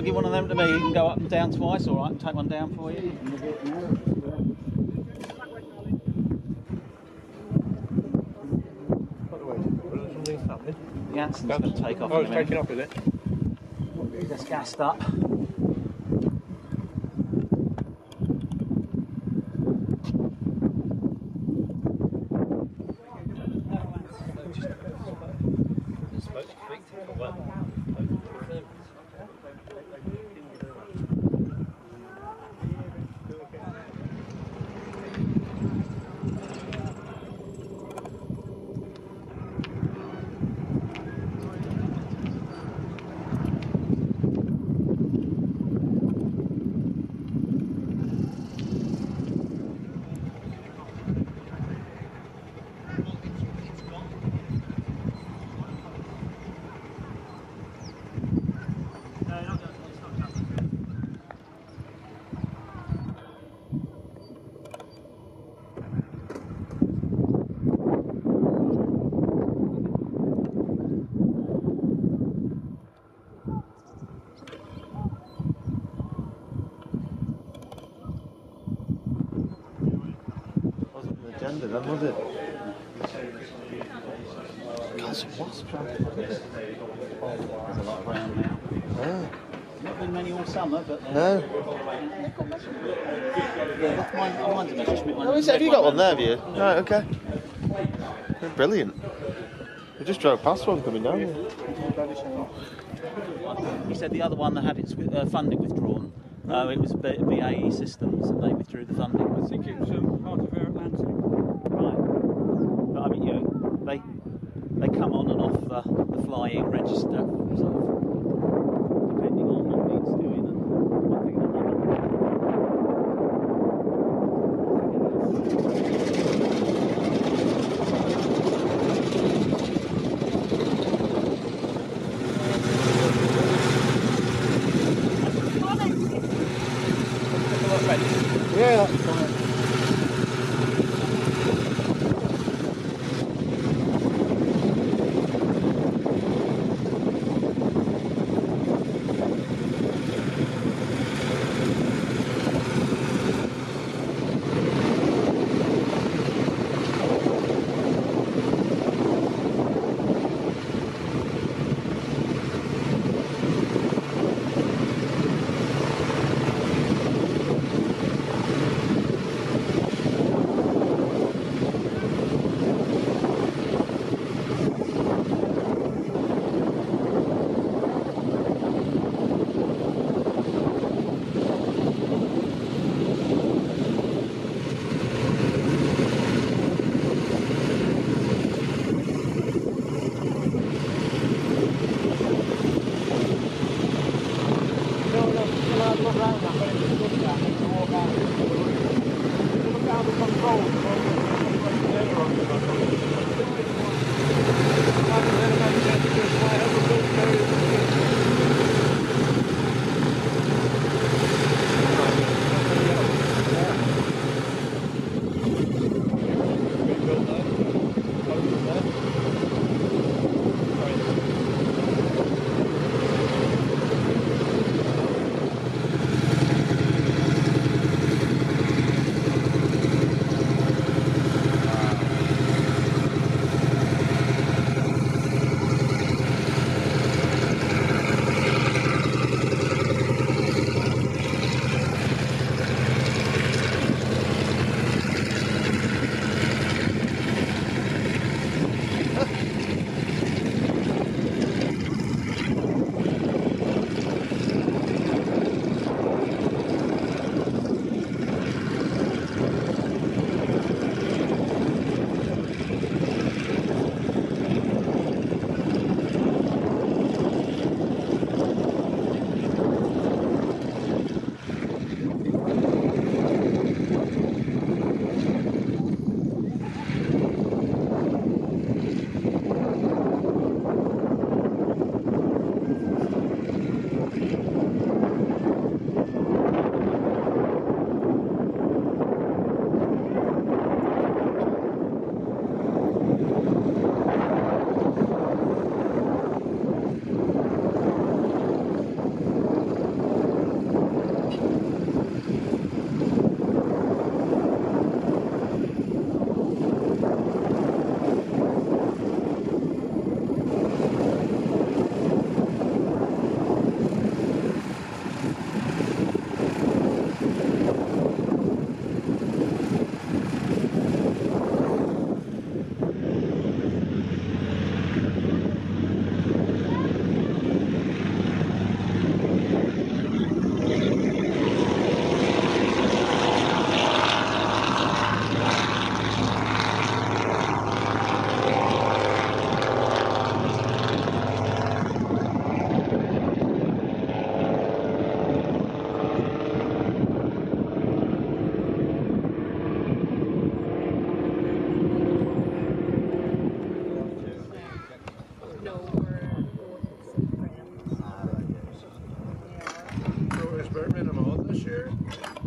give one of them to me? You can go up and down twice, all right? Take one down for you. The Anson's going to take off. Oh, it's taking off, is it? Just gassed up. Then was it? God, some wasps. There's a lot around now. Yeah. Not been many all summer, but No. yeah, mine's a messerschmitt one. Oh, have you got one there, have you? Right, okay. Brilliant. We just drove past one coming down here. He said the other one that had its funding withdrawn. It was BAE Systems, and they withdrew the funding. I think it was part of Air Atlantic. Right. But I mean, you know, they come on and off the flying register, sort of, depending on what needs doing and one thing and Yeah, that's fine. Shropshire.